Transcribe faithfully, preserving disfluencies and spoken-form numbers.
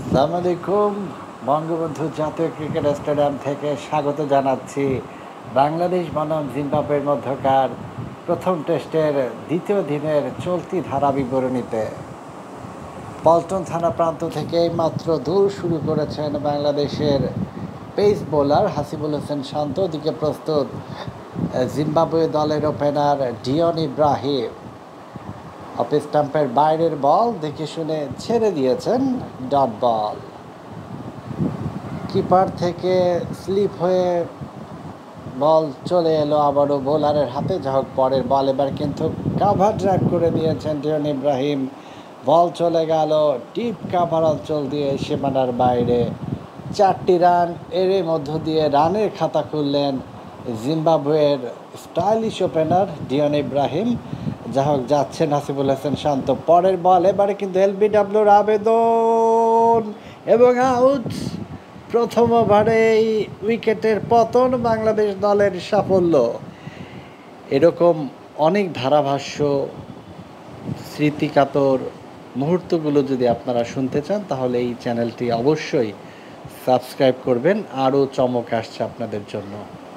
আসসালামু আলাইকুম। বঙ্গবন্ধু জাতীয় ক্রিকেট স্টেডিয়াম থেকে স্বাগত জানাচ্ছি বাংলাদেশ বনাম জিম্বাবুয়ের মধ্যকার প্রথম টেস্টের দ্বিতীয় দিনের চলতি ধারা বিবরণীতে। পল্টন থানা প্রান্ত থেকে মাত্র দূর শুরু করেছেন বাংলাদেশের পেস বোলার হাসিবুল হোসেন শান্ত। দিকে প্রস্তুত জিম্বাবুয়ে দলের ওপেনার ডিয়ন ইব্রাহিম। অফ স্টাম্পের বাইরের বল দেখে শুনে ছেড়ে দিয়েছেন ডট বল। কিপার থেকে স্লিপ হয়ে বল চলে এলো আবারও বোলারের হাতে। যা হোক, পরের বল এবার কিন্তু কাভার ড্রাইভ করে দিয়েছেন ডিয়ন ইব্রাহিম। বল চলে গেল ডিপ কাভার অঞ্চল দিয়ে সীমানার বাইরে। চারটি রান এর মধ্য দিয়ে রানের খাতা খুললেন জিম্বাবুয়ের স্টাইলিশ ওপেনার ডিয়ন ইব্রাহিম। যা হোক, যাচ্ছেন হাসিবুল হোসেন শান্ত। পরের বল এবারে কিন্তু এলবিডব্লিউর আবেদন এবং আউট। প্রথম ওভারেই উইকেটের পতন, বাংলাদেশ দলের সাফল্য। এরকম অনেক ধারাভাষ্য, স্মৃতিকাতর মুহূর্তগুলো যদি আপনারা শুনতে চান তাহলে এই চ্যানেলটি অবশ্যই সাবস্ক্রাইব করবেন। আরও চমক আসছে আপনাদের জন্য।